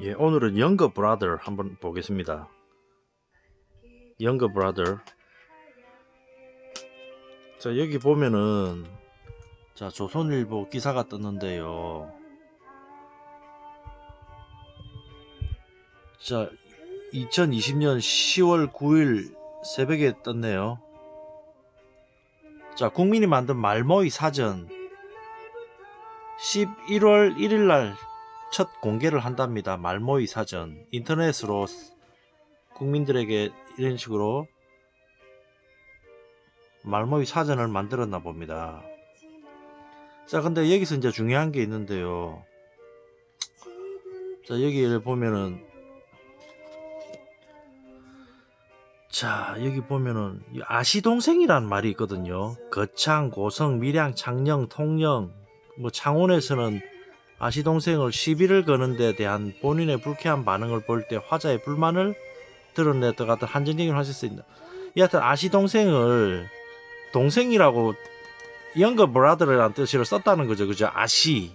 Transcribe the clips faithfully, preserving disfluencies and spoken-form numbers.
예, 오늘은 영거 브라더 한번 보겠습니다. 영거 브라더. 자, 여기 보면은 자, 조선일보 기사가 떴는데요. 자, 이천이십 년 시월 구일 새벽에 떴네요. 자, 국민이 만든 말모이 사전 십일월 일일날 첫 공개를 한답니다. 말모이 사전 인터넷으로 국민들에게 이런 식으로 말모이 사전을 만들었나 봅니다. 자, 근데 여기서 이제 중요한 게 있는데요. 자, 여기를 보면은 자, 여기 보면은 아시동생이라는 말이 있거든요. 거창, 고성, 밀양, 창녕, 통영, 뭐 창원에서는 아시동생을 시비를 거는 데 대한 본인의 불쾌한 반응을 볼 때 화자의 불만을 드러냈던 같은 한정적인 하실 수 있다. 여하튼 아시동생을 동생이라고 영거 브라더라는 뜻으로 썼다는 거죠. 그죠? 아시.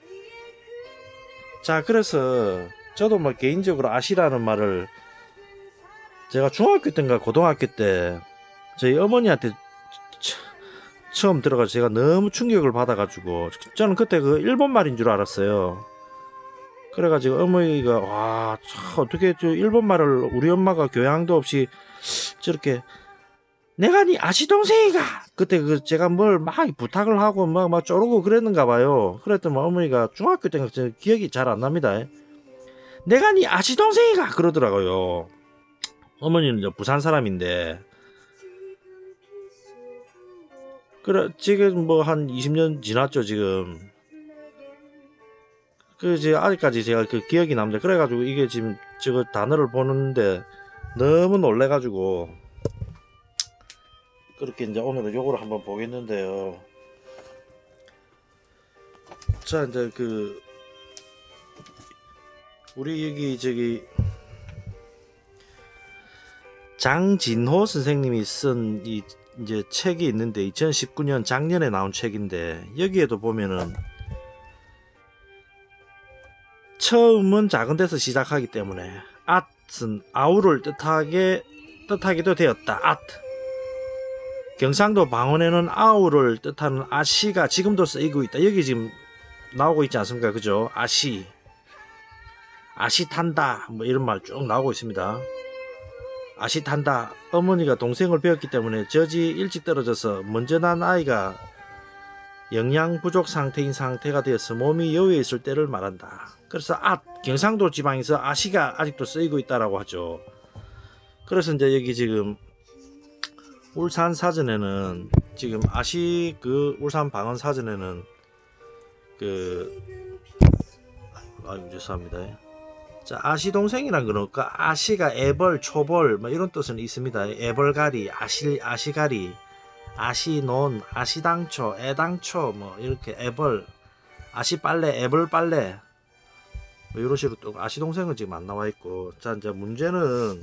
자, 그래서 저도 뭐 개인적으로 아시라는 말을 제가 중학교 때인가 고등학교 때 저희 어머니한테 처음 들어가서 제가 너무 충격을 받아가지고 저는 그때 그 일본 말인 줄 알았어요. 그래가지고 어머니가 와, 참 어떻게 저 일본 말을 우리 엄마가 교양도 없이 저렇게 내가 니 아시동생이가 그때 그 제가 뭘 막 부탁을 하고 막 막 쪼르고 그랬는가 봐요. 그랬더니 어머니가 중학교 때인가 기억이 잘 안 납니다. 내가 니 아시동생이가 그러더라고요. 어머니는 저 부산 사람인데 그래 지금 뭐 한 이십 년 지났죠 지금. 그 이제 아직까지 제가 그 기억이 납니다. 그래가지고 이게 지금 저거 단어를 보는데 너무 놀래가지고 그렇게 이제 오늘은 요거를 한번 보겠는데요. 자, 이제 그 우리 여기 저기 장진호 선생님이 쓴 이 이제 책이 있는데 이천십구 년 작년에 나온 책인데 여기에도 보면은 처음은 작은 데서 시작하기 때문에 at은 아우를 뜻하게 뜻하기도 되었다. at. 경상도 방언에는 아우를 뜻하는 아시가 지금도 쓰이고 있다. 여기 지금 나오고 있지 않습니까? 그죠? 아시. 아시 탄다. 뭐 이런 말 쭉 나오고 있습니다. 아시 탄다. 어머니가 동생을 배웠기 때문에 젖이 일찍 떨어져서 먼저 난 아이가 영양 부족 상태인 상태가 되어서 몸이 여유에 있을 때를 말한다. 그래서 아, 경상도 지방에서 아시가 아직도 쓰이고 있다라고 하죠. 그래서 이제 여기 지금 울산 사전에는 지금 아시 그 울산 방언 사전에는 그 아유 죄송합니다. 자, 아시동생이란 거는 그 아시가 애벌, 초벌 뭐 이런 뜻은 있습니다. 애벌가리, 아시 아시가리, 아시논, 아시당초, 애당초 뭐 이렇게 애벌, 아시빨래, 애벌빨래 뭐 이런 식으로 또 아시동생은 지금 안 나와 있고. 자, 이제 문제는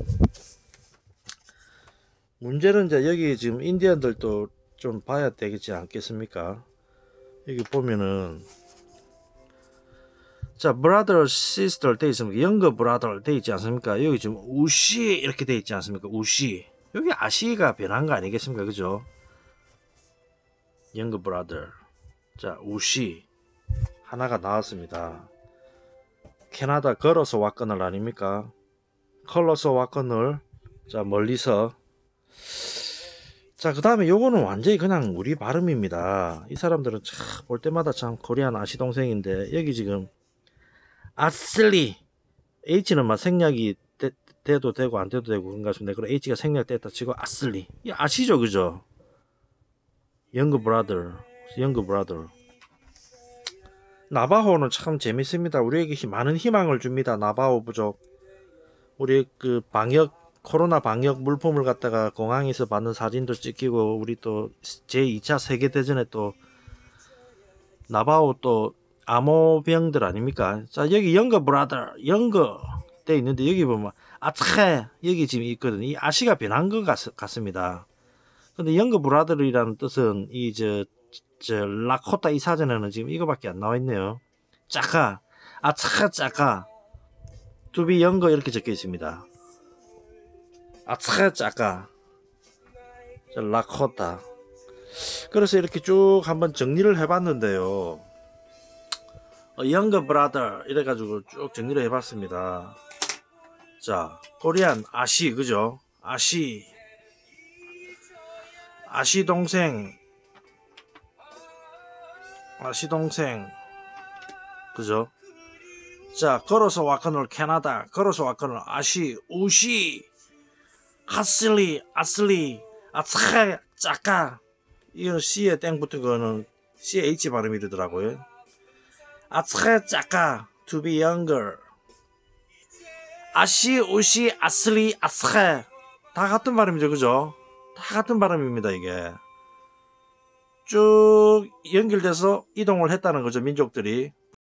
문제는 이제 여기 지금 인디언들도 좀 봐야 되겠지 않겠습니까? 여기 보면은 자, brother, sister 돼 있습니까? younger brother 돼 있지 않습니까? 여기 지금 우시 이렇게 돼 있지 않습니까? 우시. 여기 아시가 변한 거 아니겠습니까? 그죠? younger brother. 자, 우시 하나가 나왔습니다. 캐나다 걸어서 왔거늘 아닙니까? 걸어서 왔거늘. 자, 멀리서. 자, 그 다음에 요거는 완전히 그냥 우리 발음입니다. 이 사람들은 참 볼 때마다 참 코리안 아시동생인데 여기 지금 아슬리 H는 막 생략이 되, 돼도 되고 안 돼도 되고 그런가 싶은데 그럼 H가 생략됐다 치고 아슬리 이 아시죠 그죠? 영거 브라더 영거 브라더. 나바호는 참 재밌습니다. 우리에게 많은 희망을 줍니다. 나바호 부족. 우리 그 방역 코로나 방역 물품을 갖다가 공항에서 받는 사진도 찍히고 우리 또 제이 차 세계대전에 또 나바호 또 암호병들 아닙니까? 자, 여기 영거 브라더 영거 돼 있는데 여기 보면 아차 여기 지금 있거든. 이 아시가 변한 것 같, 같습니다. 근데 영거 브라더이라는 뜻은 이 저 저 라코타 이 사전에는 지금 이거밖에 안 나와 있네요. 짜카 아차 짜카 to be younger 이렇게 적혀 있습니다. 아차 짜까 라코타. 그래서 이렇게 쭉 한번 정리를 해봤는데요. younger brother 이래가지고 쭉 정리를 해봤습니다. 자, 코리안 아시 그죠? 아시 아시 동생 아시 동생 그죠? 자, 걸어서 왔거늘 캐나다, 걸어서 왔거늘 아시 우시 하슬리 아슬리 아차 짜까. 이거 C에 땡 붙은 거는 씨 에이치 발음이 되더라고요. 아차 짜까 to be younger. 아시 우시 아슬리 아차 다 같은 발음이죠 그죠? 다 같은 발음입니다. 이게 쭉 연결돼서 이동을 했다는 거죠 민족들이.